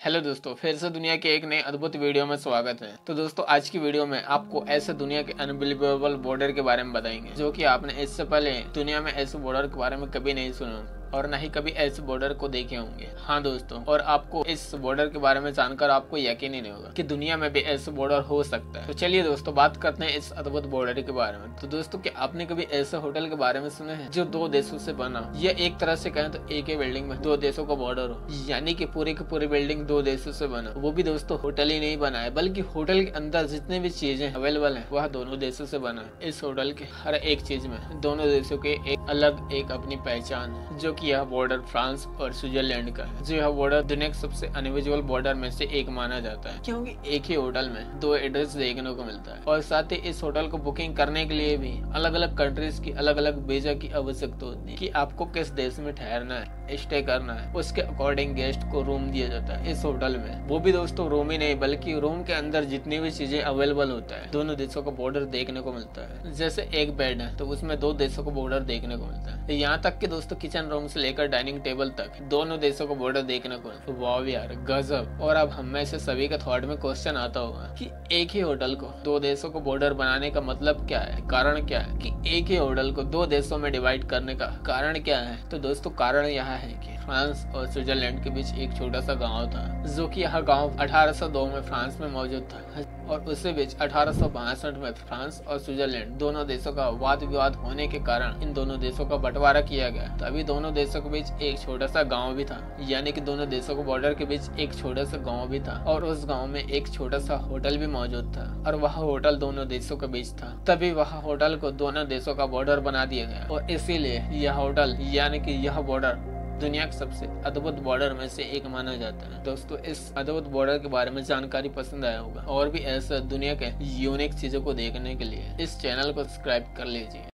Hello दोस्तों, फिर से दुनिया के एक नए अद्भुत वीडियो में स्वागत है। तो दोस्तों, आज की वीडियो में आपको ऐसे दुनिया के अनबिलीवेबल बॉर्डर के बारे में बताएंगे जो कि आपने इससे पहले दुनिया में ऐसे बॉर्डर के बारे में कभी नहीं सुना और ना ही कभी ऐसे बॉर्डर को देखे होंगे। हाँ दोस्तों, और आपको इस बॉर्डर के बारे में जानकर आपको यकीन ही नहीं होगा कि दुनिया में भी ऐसे बॉर्डर हो सकता है। तो चलिए दोस्तों, बात करते हैं इस अद्भुत बॉर्डर के बारे में। तो दोस्तों, क्या आपने कभी ऐसे होटल के बारे में सुने हैं जो दो देशों से बना, या एक तरह से कहें तो एक ही बिल्डिंग में दो देशों का बॉर्डर हो, यानी कि पूरी की पूरी बिल्डिंग दो देशों से बना। वो भी दोस्तों होटल ही नहीं बना है, बल्कि होटल के अंदर जितने भी चीजें अवेलेबल है वह दोनों देशों से बना है। इस होटल के हर एक चीज में दोनों देशों के एक अलग एक अपनी पहचान है, जो कि यह बॉर्डर फ्रांस और स्विट्जरलैंड का है। जो यह बॉर्डर दुनिया के सबसे अनयूजुअल बॉर्डर में से एक माना जाता है, क्योंकि एक ही होटल में दो एड्रेस देखने को मिलता है। और साथ ही इस होटल को बुकिंग करने के लिए भी अलग अलग कंट्रीज की अलग अलग वीजा की आवश्यकता होती है कि आपको किस देश में ठहरना है, स्टे करना है। उसके अकॉर्डिंग गेस्ट को रूम दिया जाता है इस होटल में। वो भी दोस्तों रूम ही नहीं, बल्कि रूम के अंदर जितनी भी चीजें अवेलेबल होता है दोनों देशों का बॉर्डर देखने को मिलता है। जैसे एक बेड है तो उसमें दो देशों का बॉर्डर देखने को मिलता है। यहाँ तक कि दोस्तों किचन रूम से लेकर डाइनिंग टेबल तक दोनों देशों को बॉर्डर देखने को। वाव यार, गजब। और अब हम में से सभी का थॉट में क्वेश्चन आता होगा कि एक ही होटल को दो देशों को बॉर्डर बनाने का मतलब क्या है, कारण क्या है कि एक ही होटल को दो देशों में डिवाइड करने का कारण क्या है। तो दोस्तों, कारण यह है कि फ्रांस और स्विट्जरलैंड के बीच एक छोटा सा गांव था, जो कि यह गांव 1802 में फ्रांस में मौजूद था, और उसी बीच 1862 में फ्रांस और स्विट्जरलैंड दोनों देशों का वाद विवाद होने के कारण इन दोनों देशों का बंटवारा किया गया। तभी दोनों देशों के बीच एक छोटा सा गांव भी था, यानी कि दोनों देशों के बॉर्डर के बीच एक छोटा सा गांव भी था, और उस गांव में एक छोटा सा होटल भी मौजूद था, और वह होटल दोनों देशों के बीच था। तभी वह होटल को दोनों देशों का बॉर्डर बना दिया गया, और इसीलिए यह होटल यानी कि यह बॉर्डर दुनिया के सबसे अद्भुत बॉर्डर में से एक माना जाता है। दोस्तों, इस अद्भुत बॉर्डर के बारे में जानकारी पसंद आया होगा, और भी ऐसा दुनिया के यूनिक चीजों को देखने के लिए इस चैनल को सब्सक्राइब कर लीजिए।